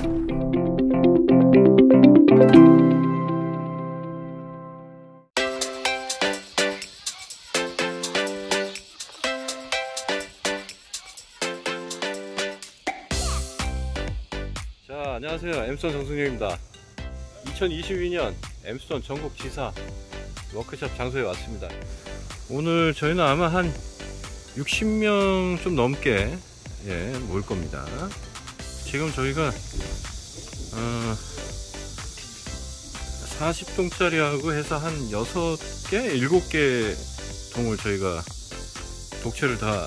자, 안녕하세요. 엠스톤 정승용입니다. 2022년 엠스톤 전국 지사 워크숍 장소에 왔습니다. 오늘 저희는 아마 한 60명 좀 넘게 모일 겁니다. 지금 저희가 40동짜리하고 해서 한 6개, 7개 동을 저희가 독채를 다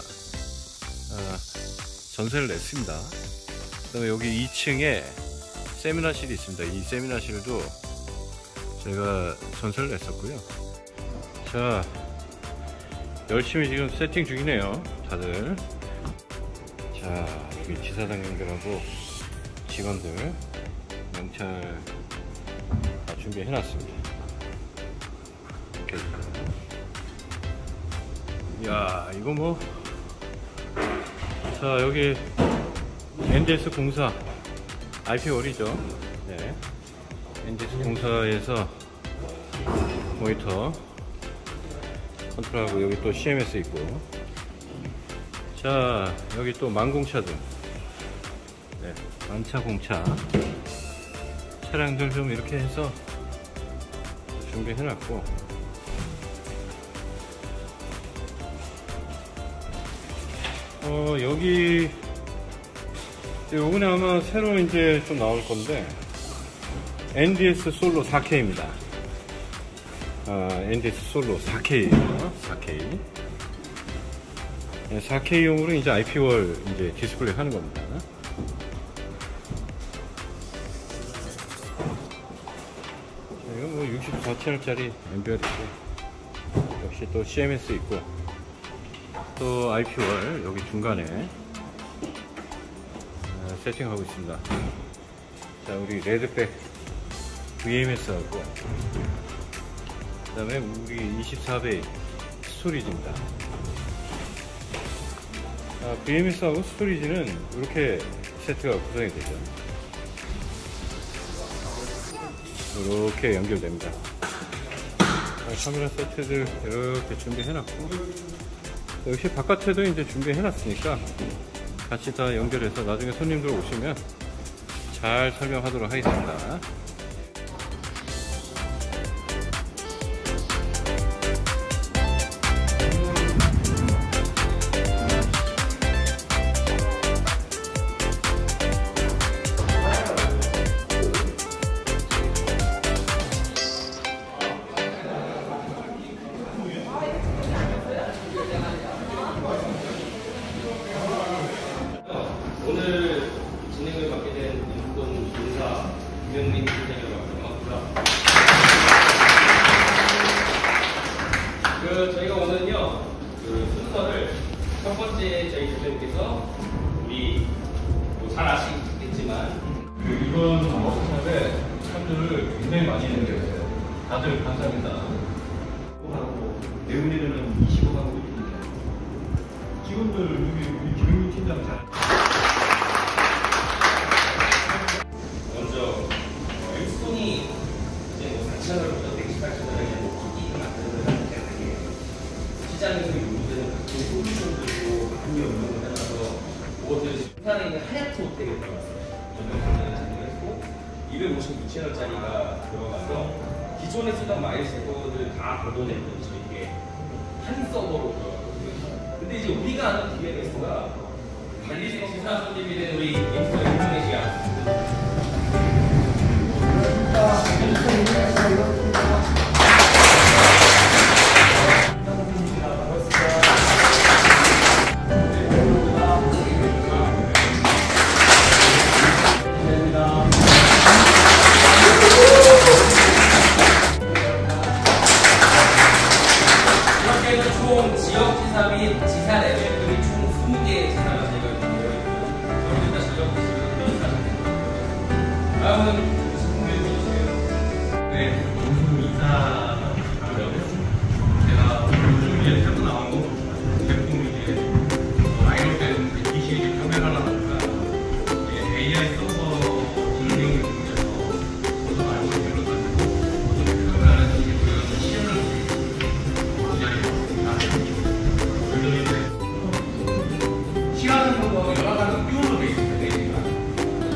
전세를 냈습니다. 그 다음에 여기 2층에 세미나실이 있습니다. 이 세미나실도 제가 전세를 냈었고요. 자, 열심히 지금 세팅 중이네요, 다들. 자, 여기 지사장님들하고 직원들 명찰 다 준비해 놨습니다. 이렇게. 이야, 이거 뭐. 자, 여기 NDS 공사 IP월이죠. 네. NDS 공사에서 모니터 컨트롤하고, 여기 또 CMS 있고. 자, 여기 또 만공차들, 네, 만차 공차 차량들 좀 이렇게 해서 준비해 놨고, 여기 요번에 아마 새로 이제 좀 나올 건데, NDS 솔로 4K입니다. NDS 솔로 4K예요. 4K. 네, 4K용으로 이제 IP월 이제 디스플레이 하는 겁니다. 이거 뭐 64채널짜리 엠비얼 있고, 역시 또 CMS 있고, 또 IP월 여기 중간에 세팅하고 있습니다. 자, 우리 레드백 VMS하고, 그 다음에 우리 24배 스토리지입니다. VMS하고 스토리지는 이렇게 세트가 구성이 되죠. 이렇게 연결됩니다. 카메라 세트들 이렇게 준비해놨고, 역시 바깥에도 이제 준비해놨으니까 같이 다 연결해서 나중에 손님들 오시면 잘 설명하도록 하겠습니다. 오늘 진행을 맡게 된 엠스톤 본사 김영민 팀장님과 반갑습니다. 저희가 오늘은요, 순서를 첫 번째 저희 대표님께서 우리 잘 아시겠지만 이번 워크숍에 참여를 굉장히 많이 해주셨어요. 다들 감사합니다. 배우리는 25하고 있습니다. 직원들 우리 김영민 팀장 잘. 먼저 엠스톤이 이제 4채널부터 128채널에 기기를 만드는 때문에 시장에서 요구되는 각종 솔루션들도 많이 연동을 해놔서 그것들이 부산에 있는 하얏트 호텔에 들어갔어요. 전용선을 진행했고 256채널짜리가 들어가서 기존에 쓰던 마일 세거들 다 걷어내면서 이게 한 서버로 들어가거든요. 근데 이제 우리가 아는 DNS가 관리직 지사 손님이 된 우리 엠스톤 인도네시아 이렇게 해서 총 지역지사 및 지사 레벨들이 총 20개의 지사가 저희가 되어 있고요. 여러분들 다 지역지사 회의사장 됩니다. 다음은 네, 오늘 인사하려고 제가 요즘 이제 새로 나온 거 제품 이제 아이로펜 120 카메라라든가 AI 서버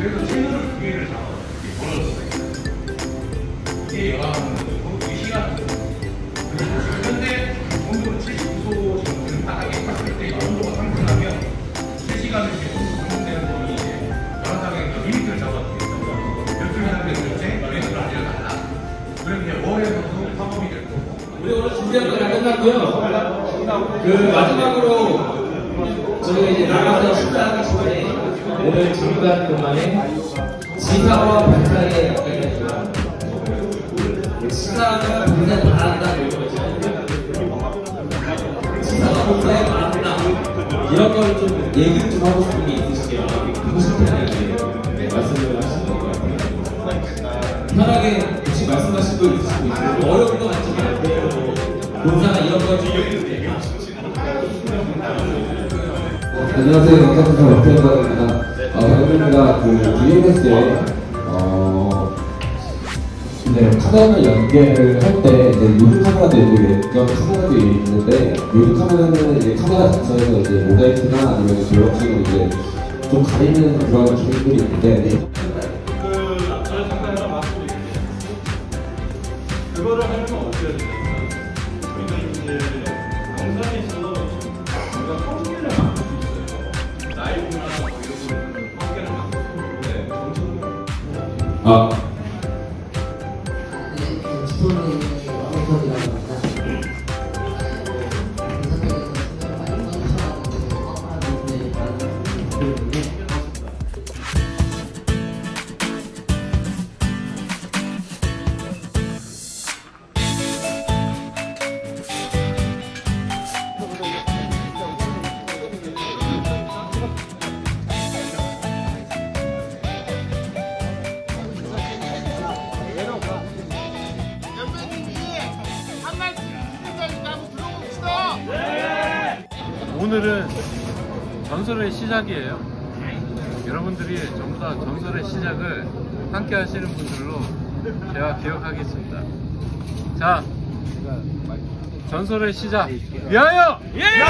그래서 채널을 두 개를 다 벌어졌어요. 이게 연합하는 이 시간. 그리고 현재 온도는 79도 정도는 바닥에 탔을 때 온도가 상승하면 실시간으로 상승되는 범위 이제 연합하게 리미트를 잡아주겠다. 몇분 하는데 도대체 연예인을 알려달라. 그럼 이제 월에서도 팝업이 될 거고. 우리 오늘 준비한 건 다 끝났고요. 그 마지막으로 저희가 이제 나가서 식사하기 전에 오늘 잠깐 동안에 지사와 반찬의 지사가 봉사에 바란다 지사가 봉사에 바란다 이런 걸 좀 얘기를 좀 하고 싶은 게 있으시면 하고 싶다는 말씀을 하시는 것 같아요. 편하게 혹시 말씀하신 거 있으시면 어려운 거 아니지만 봉사나 이런 걸 안녕하세요. 영상통신 박태현입니다. 저희가 그 VMS에 카메라 연결을 할 때 이제 요즘 카메라도 있고 예전 카메라도 있는데 요즘 카메라는 이제 카메라 자체에서 이제 모자이크나 아니면 그런 식으로 이제 좀 가리는 그런 기능들이 있는데 그거를 하려면 어떻게 해야 되냐면 저희가 이제 영상에서 우리가 펌프를 만들 수 있어요. 라이브나 뭐 이런 거는 펌프를 만들 수 있는데 오늘은 전설의 시작이에요. 여러분들이 전부 다 전설의 시작을 함께 하시는 분들로 제가 기억하겠습니다. 자, 전설의 시작 위하여!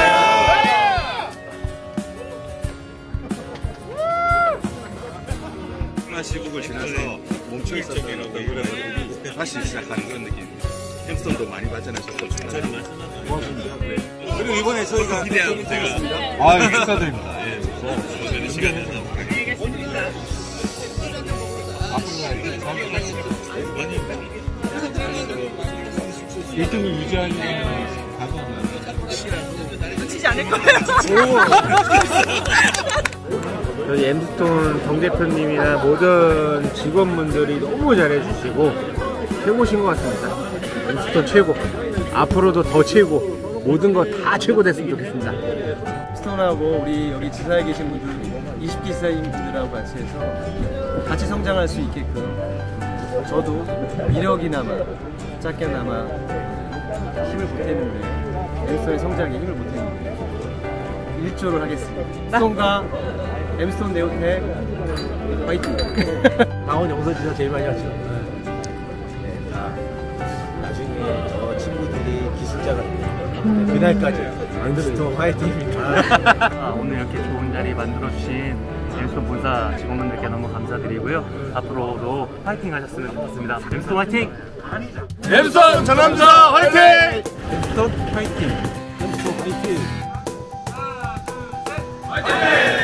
시국을 지나서 멈춰있었던 어떤 노래들이 다시 시작하는 그런 느낌입니다. 햄스톤도 많이 발전하셨고 춤자리 그리고 이번에 저희가 기대하고 제가 축하드립니다. 예, 시간을 알겠습니다. 앞으로 1등을 유지하려면 놓치지 않을 거예요. 저희 엠스톤 정 대표님이나 모든 직원분들이 너무 잘해주시고 최고신 것 같습니다. 엠스톤 최고. 앞으로도 더 최고. 모든 거 다 최고 됐으면 좋겠습니다. 스톤하고 우리 여기 지사에 계신 분들 20기 지사인 분들하고 같이 해서 같이 성장할 수 있게끔 저도 이력이나마 작게나마 힘을 보태는데 엠스톤의 성장에 힘을 보태는데 일조를 하겠습니다. 스톤과 엠스톤 네오텍 화이팅! 강원 영서지사 제일 많이 왔죠. 나중에 저 친구들이 기술자가 되면 그날까지 엠스톤 화이팅입니다. 오늘 이렇게 좋은 자리 만들어주신 엠스톤 본사 직원분들께 너무 감사드리고요. 앞으로도 화이팅 하셨으면 좋겠습니다. 엠스톤 화이팅! 엠스톤 전남자 화이팅! 엠스톤 화이팅! 화이팅!